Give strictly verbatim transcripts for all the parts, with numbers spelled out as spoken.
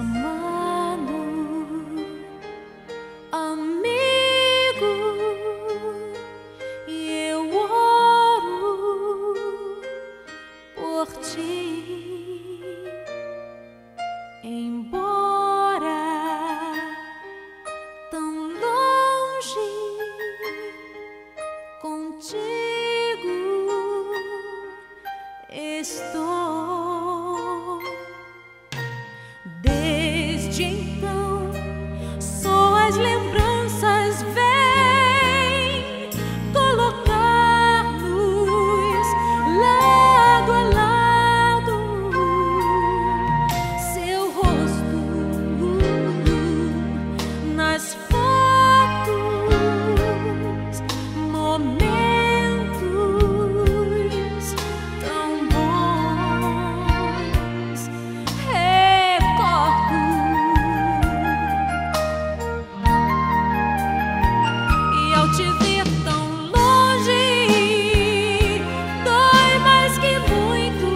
amado, amigo, e eu oro por ti, embora tão longe, contigo estou. Desde então, só as lembranças vêm colocar-nos lado a lado. Seu rosto nas fotos, momentos tão bons. Recordo, e ao te ver tão longe, dói mais que muito.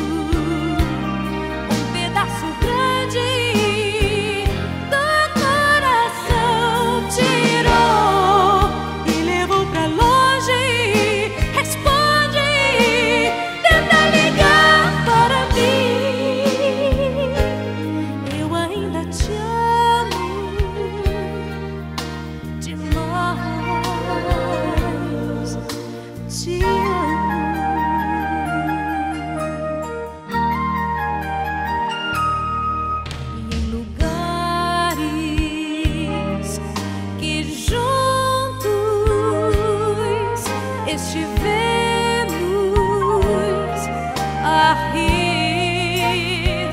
Um pedaço grande do coração tirou e levou pra longe. Responde, tenta ligar para mim. Eu ainda te amo demais, te amo. E em lugares que juntos estivemos a rir,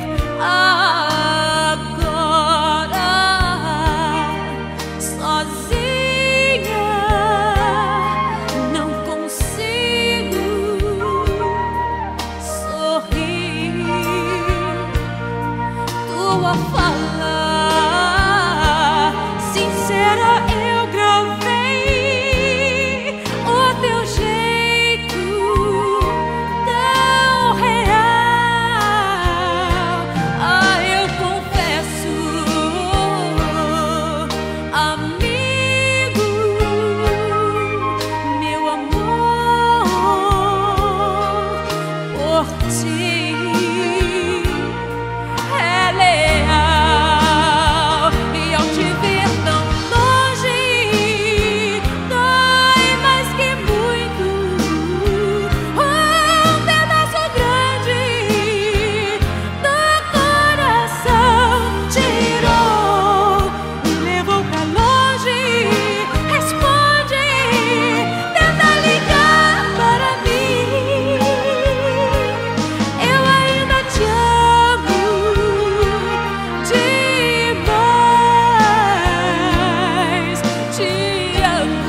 agora sozinha não consigo sorrir. Tua fala sincera eu gravei, o teu jeito tão real. Ah, eu confesso, amigo, meu amor por ti é leal. E ao te ver tão longe, dói mais que muito. Um pedaço grande do coração tirou e levou pra longe. Responde, tenta ligar para mim. Eu ainda te amo demais, te amo.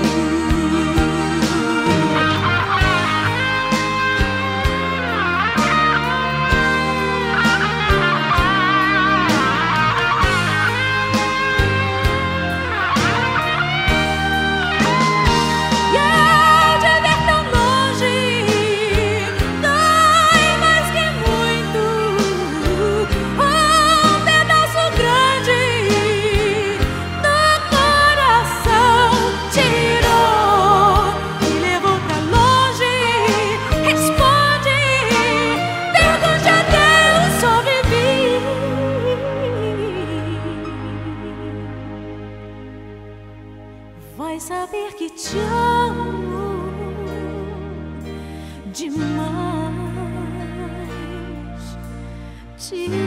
E ao te ver tão longe, dói mais que muito. Um pedaço grande do coração tirou e levou pra longe. Responde, pergunte a Deus sobre mim. Vai saber que te amo demais, te